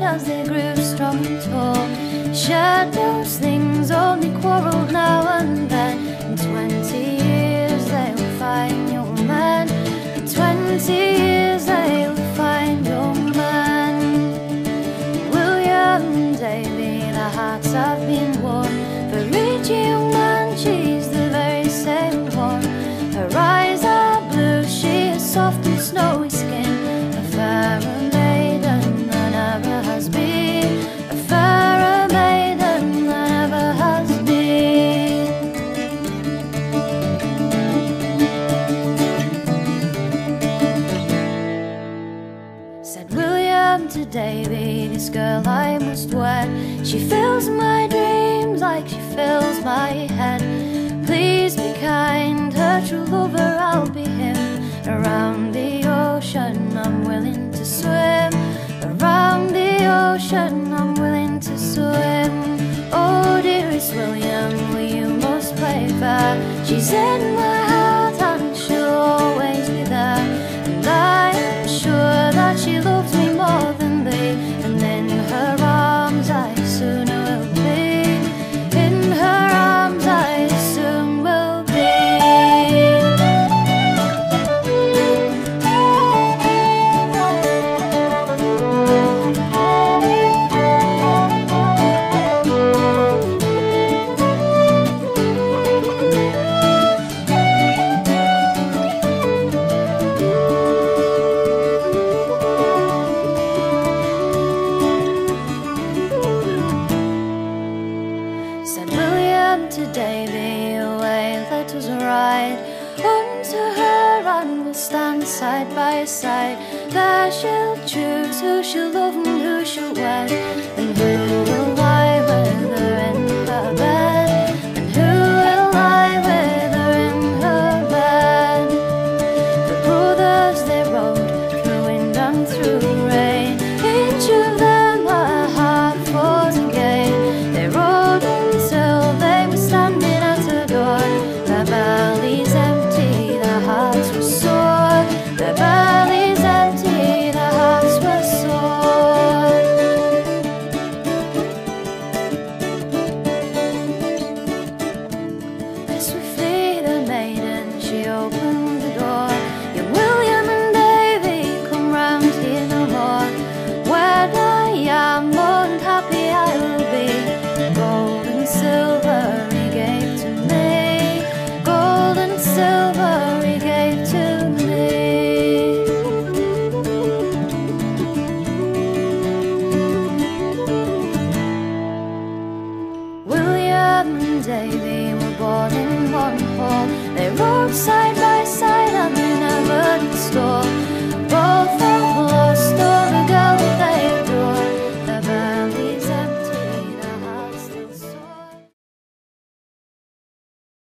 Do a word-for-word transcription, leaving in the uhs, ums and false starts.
as they grew strong and tall. Shared those things, only quarrelled now and then. In twenty years they will find your man. In twenty years they will find your man. William, Davy, the hearts have been won. For each young man she's the very same one. Her eyes are blue, she is soft and snowy skin. A fairer maiden than ever has been. A fairer maiden than ever has been. Said William to Davy, this girl I must wed. She fills my dreams like she fills my head. Please be kind, her true lover I'll be him. Around the ocean I'm willing to swim. Around the ocean I'm willing to swim. Oh dearest William, will you most play fair? She's in my heart and she'll always be there. And I am sure that she loves me more than thee. And in her arms I soon will be. In her arms I soon will be. Said William to Davy, away let us ride unto her, and we'll stand side by side. There she'll choose who she'll love and who she'll wed.